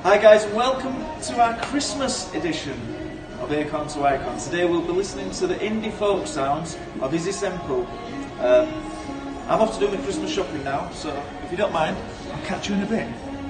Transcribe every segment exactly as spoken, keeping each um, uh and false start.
Hi guys, welcome to our Christmas edition of Acorn to Icon. Today we'll be listening to the indie folk sounds of Issy Sempill. Um, I'm off to do my Christmas shopping now, so if you don't mind, I'll catch you in a bit.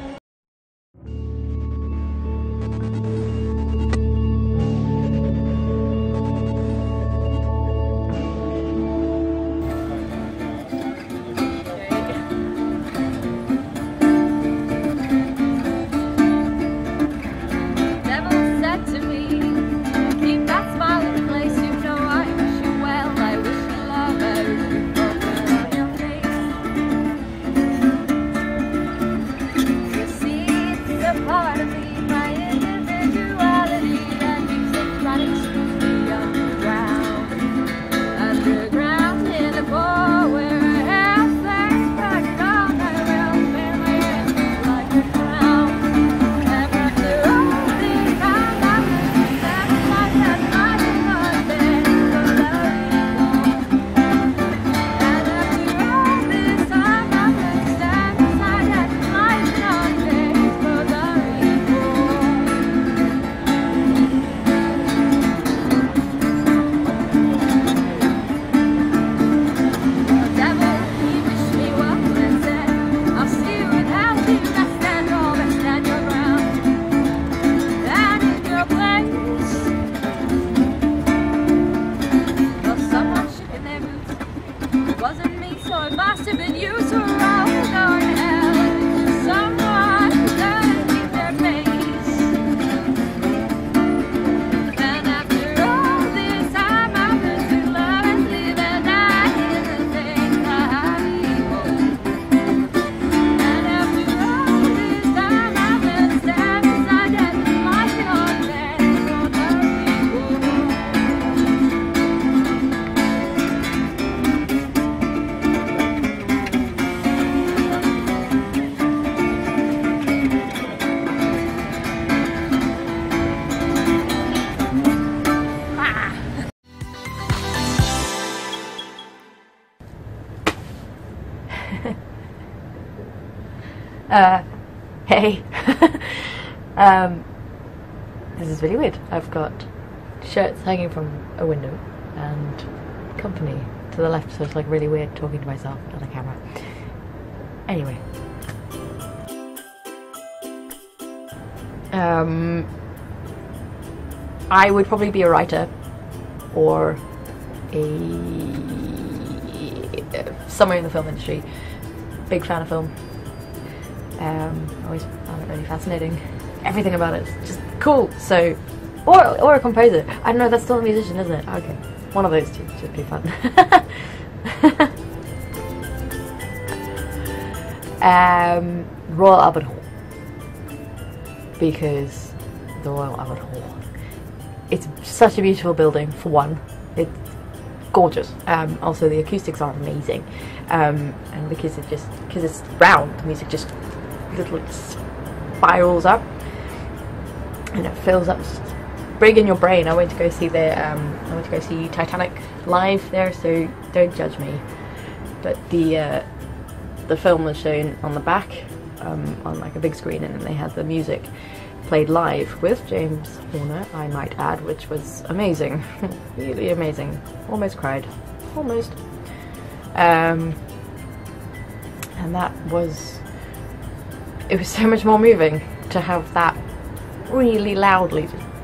Uh, hey. um, this is really weird. I've got shirts hanging from a window and company to the left, so it's like really weird talking to myself on the camera. Anyway. Um, I would probably be a writer or a somewhere in the film industry. Big fan of film. Um, always found it really fascinating. Everything about it is just cool. So, or or a composer. I don't know. That's still a musician, isn't it? Okay, one of those two should be fun. um, Royal Albert Hall, because the Royal Albert Hall. It's such a beautiful building. For one, it's gorgeous. Um, also, the acoustics are amazing, um, and because it just because it's round, the music just little spirals up and it fills up, big in your brain. I went to go see the um, I went to go see Titanic live there, so don't judge me. But the uh, the film was shown on the back um, on like a big screen, and then they had the music played live with James Horner, I might add, which was amazing. Really amazing. Almost cried. Almost. Um, and that was it was so much more moving to have that really loudly.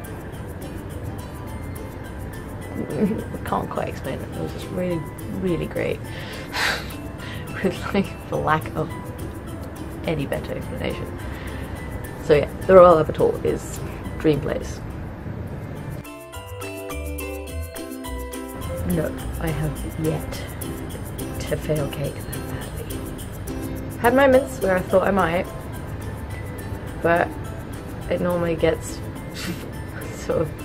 I can't quite explain it. It was just really, really great. With like, for lack of any better explanation. So yeah, the Royal Albert Hall is dream place. No, I have yet to fail cake that badly. Had moments where I thought I might, but it normally gets sort of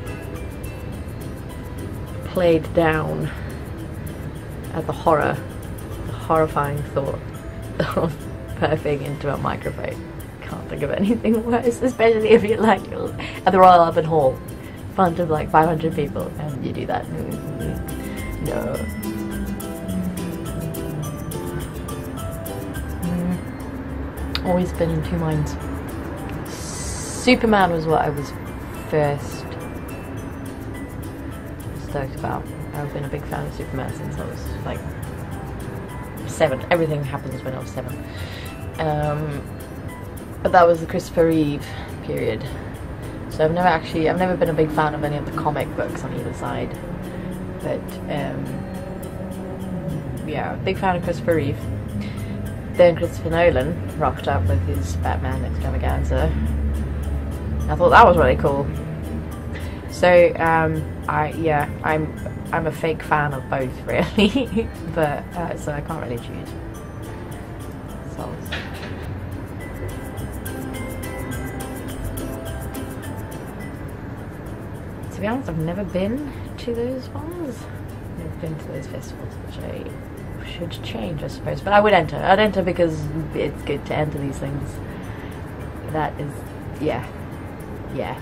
played down at the horror, the horrifying thought of burping into a microphone. Can't think of anything worse, especially if you're like at the Royal Albert Hall, front of like five hundred people, and you do that. Mm-hmm. No. Mm. Always been in two minds. Superman was what I was first stoked about. I've been a big fan of Superman since I was like seven. Everything happens when I was seven. Um, but that was the Christopher Reeve period. So I've never actually, I've never been a big fan of any of the comic books on either side. But um, yeah, big fan of Christopher Reeve. Then Christopher Nolan rocked up with his Batman extravaganza. I thought that was really cool. So um, I yeah, I'm I'm a fake fan of both really, but uh, so I can't really choose. So. To be honest, I've never been to those ones. I've never been to those festivals, which I should change, I suppose. But I would enter. I'd enter because it's good to enter these things. That is, yeah, yeah.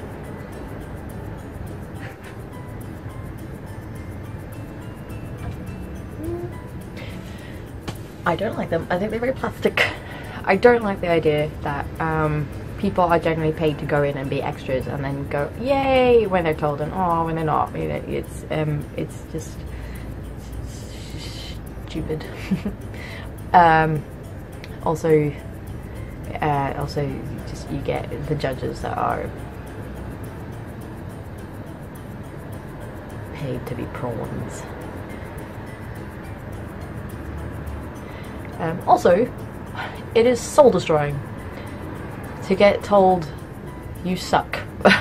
I don't like them. I think they're very plastic. I don't like the idea that um, people are generally paid to go in and be extras and then go yay when they're told and oh when they're not. It's um, it's just stupid. um, also, uh, also just you get the judges that are paid to be prawns. Um, also, it is soul destroying to get told you suck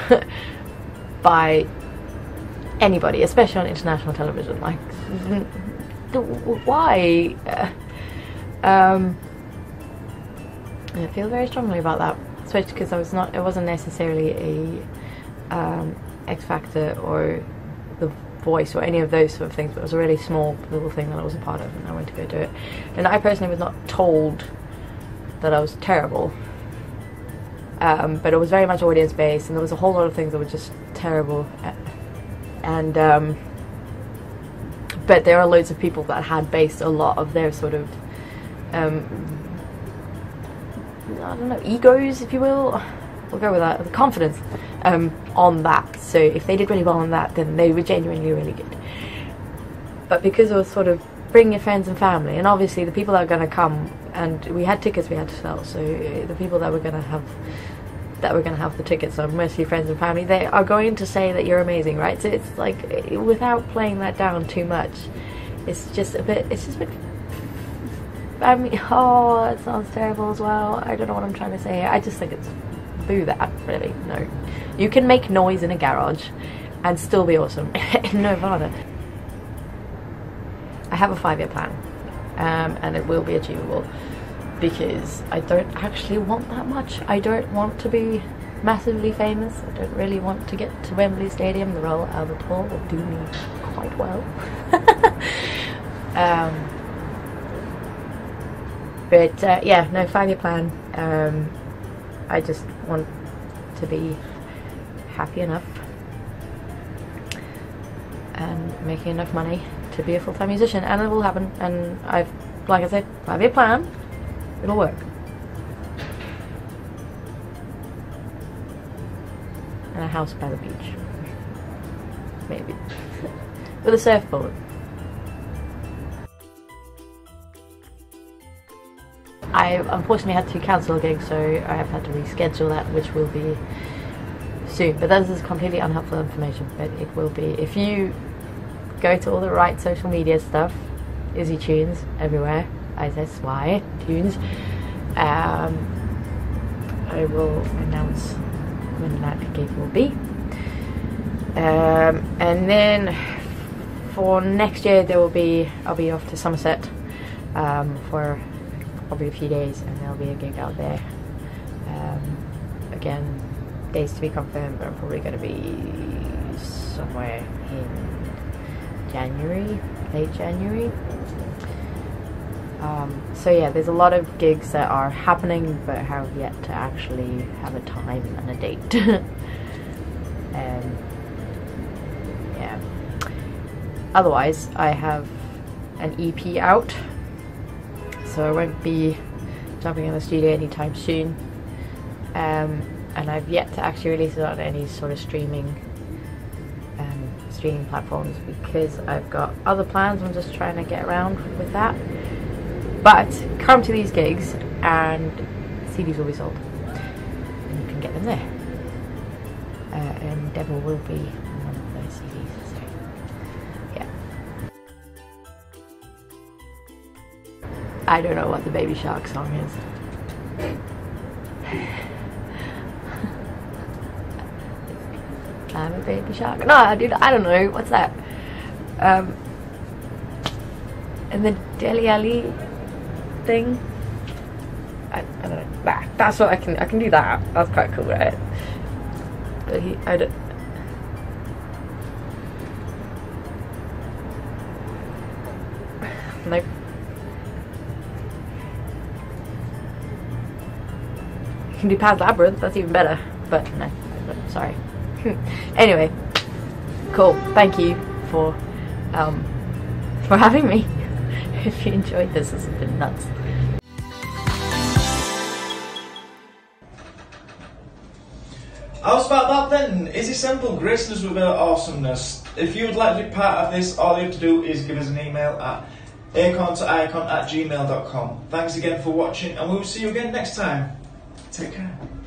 by anybody, especially on international television. Like, why? Uh, um, I feel very strongly about that, especially because I was not. It wasn't necessarily a um, X Factor or The Voice or any of those sort of things, but it was a really small little thing that I was a part of and I went to go do it. And I personally was not told that I was terrible, um, but it was very much audience based and there was a whole lot of things that were just terrible. And um, but there are loads of people that had based a lot of their sort of um, I don't know, egos, if you will, we'll go with that, the confidence um, on that. So if they did really well on that, then they were genuinely really good. But because it was sort of bring your friends and family, and obviously the people that are going to come, and we had tickets we had to sell, so the people that were going to have that were going to have the tickets are mostly friends and family. They are going to say that you're amazing, right? So it's like, without playing that down too much, it's just a bit, it's just a bit, I mean, oh, that sounds terrible as well. I don't know what I'm trying to say here. I just think it's boo that, really. No. You can make noise in a garage and still be awesome in Nirvana. I have a five-year plan, um, and it will be achievable because I don't actually want that much. I don't want to be massively famous. I don't really want to get to Wembley Stadium. The Royal Albert Hall will do me quite well. um, but uh, yeah, no, five-year plan. Um, I just want to be happy enough and making enough money to be a full-time musician, and it will happen. And I've, like I said, five-year plan. It'll work. And a house by the beach, maybe, with a surfboard. I unfortunately had to cancel a gig, so I have had to reschedule that, which will be soon. But that is completely unhelpful information, but it will be. If you go to all the right social media stuff, Issy Tunes everywhere, I S Y Tunes, um, I will announce when that gig will be. Um, and then for next year there will be, I'll be off to Somerset um, for probably a few days, and there'll be a gig out there. Um, again, days to be confirmed, but I'm probably going to be somewhere in January, late January. Um, so yeah, there's a lot of gigs that are happening but have yet to actually have a time and a date. um, yeah. Otherwise, I have an E P out, so I won't be jumping in the studio anytime soon. Um, and I've yet to actually release it on any sort of streaming um, streaming platforms because I've got other plans. I'm just trying to get around with that. But come to these gigs and C Ds will be sold, and you can get them there. Uh, and Devil will be one of those C Ds. So yeah. I don't know what the Baby Shark song is. I'm a baby shark. No, I, dude, I don't know. What's that? Um, and the Deli Ali thing. I, I don't know. Nah, that's what I can. I can do that. That's quite cool, right? But he, I don't. Nope. You can do Pan's Labyrinth. That's even better. But no, sorry. Anyway, cool. Thank you for um for having me. If you enjoyed this, this has been nuts. How's about that then? Issy Sempill graced us with her awesomeness. If you would like to be part of this, all you have to do is give us an email at acorn to icon at gmail dot com. Thanks again for watching, and we will see you again next time. Take care.